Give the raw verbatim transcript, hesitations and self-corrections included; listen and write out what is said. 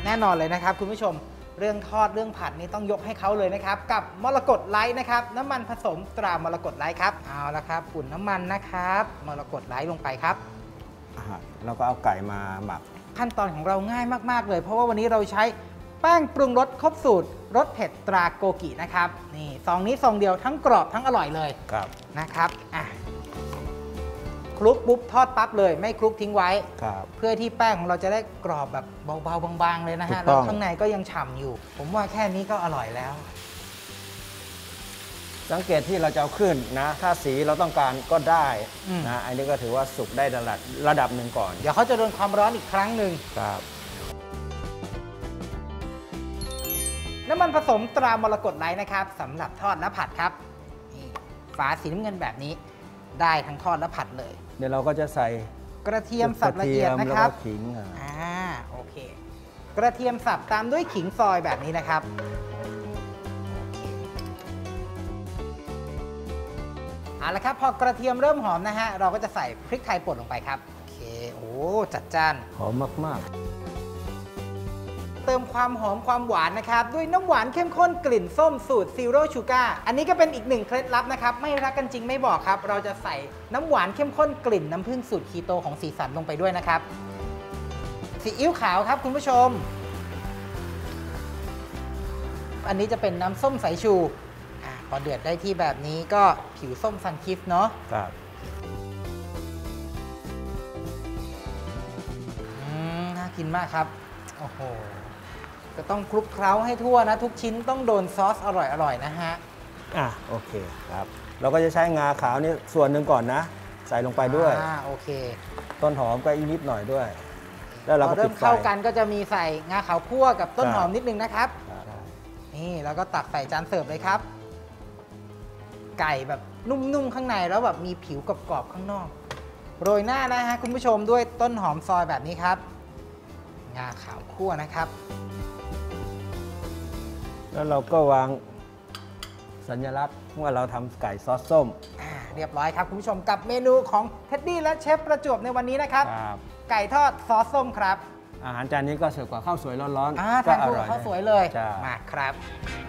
แน่นอนเลยนะครับคุณผู้ชมเรื่องทอดเรื่องผัดนี่ต้องยกให้เขาเลยนะครับกับมรกตไลท์นะครับน้ำมันผสมตรามรกตไลท์ครับเอาละครับอุ่นน้ำมันนะครับมรกตไลท์ลงไปครับเราก็เอาไก่มาหมักขั้นตอนของเราง่ายมากๆเลยเพราะว่าวันนี้เราใช้แป้งปรุงรสครบสูตรรสเผ็ดตราโกกินะครับนี่ซองนี้ซองเดียวทั้งกรอบทั้งอร่อยเลยครับนะครับอ่ะคลุกปุ๊บทอดปั๊บเลยไม่คลุกทิ้งไว้เพื่อที่แป้งของเราจะได้กรอบแบบเบาๆบางๆเลยนะฮะแล้วข้างในก็ยังฉ่ำอยู่ผมว่าแค่นี้ก็อร่อยแล้วสังเกตที่เราจะเอาขึ้นนะถ้าสีเราต้องการก็ได้นะอันนี้ก็ถือว่าสุกได้ระดับระดับหนึ่งก่อนเดี๋ยวเขาจะโดนความร้อนอีกครั้งหนึ่งครับน้ำมันผสมตรามรกตไลท์นะครับสำหรับทอดและผัดครับนี่ฝาสีน้ำเงินแบบนี้ได้ทั้งทอดและผัดเลยเดี๋ยวเราก็จะใส่กระเทียมสับละเอียดนะครับแล้วก็ขิงอ่าโอเคกระเทียมสับตามด้วยขิงซอยแบบนี้นะครับเอาละครับพอกระเทียมเริ่มหอมนะฮะเราก็จะใส่พริกไทยป่นลงไปครับโอเคโอ้จัดจ้านหอมมากๆเติมความหอมความหวานนะครับด้วยน้ำหวานเข้มข้นกลิ่นส้มสูตรซีโร่ชูการ์อันนี้ก็เป็นอีกหนึ่งเคล็ดลับนะครับไม่รักกันจริงไม่บอกครับเราจะใส่น้ำหวานเข้มข้นกลิ่นน้ำผึ้งสูตรคีโตของสีสันลงไปด้วยนะครับซีอิ๊วขาวครับคุณผู้ชมอันนี้จะเป็นน้ำส้มสายชูอ่าพอเดือดได้ที่แบบนี้ก็ผิวส้มซันคิฟเนาะครับอืมน่ากินมากครับโอ้โหก็ต้องคลุกเคล้าให้ทั่วนะทุกชิ้นต้องโดนซอสอร่อยๆนะฮะอ่ะโอเคครับเราก็จะใช้งาขาวนี่ส่วนหนึ่งก่อนนะใส่ลงไปด้วยอ่าโอเคต้นหอมก็อีกนิดหน่อยด้วยแล้วเราก็เริ่มเข้ากันก็จะมีใส่งาขาวคั่วกับต้นหอมนิดนึงนะครับนี่แล้วก็ตักใส่จานเสิร์ฟเลยครับไก่แบบนุ่มๆข้างในแล้วแบบมีผิวกรอบๆข้างนอกโรยหน้านะฮะคุณผู้ชมด้วยต้นหอมซอยแบบนี้ครับงาขาวคั่วนะครับแล้วเราก็วางสัญลักษณ์ว่าเราทำไก่ซอสส้มเรียบร้อยครับคุณผู้ชมกับเมนูของเท็ดดี้และเชฟประจวบในวันนี้นะครับไก่ทอดซอสส้มครับอาหารจานนี้ก็เสิร์ฟกับข้าวสวยร้อนๆก็อร่อยข้าวสวยเลยมาครับ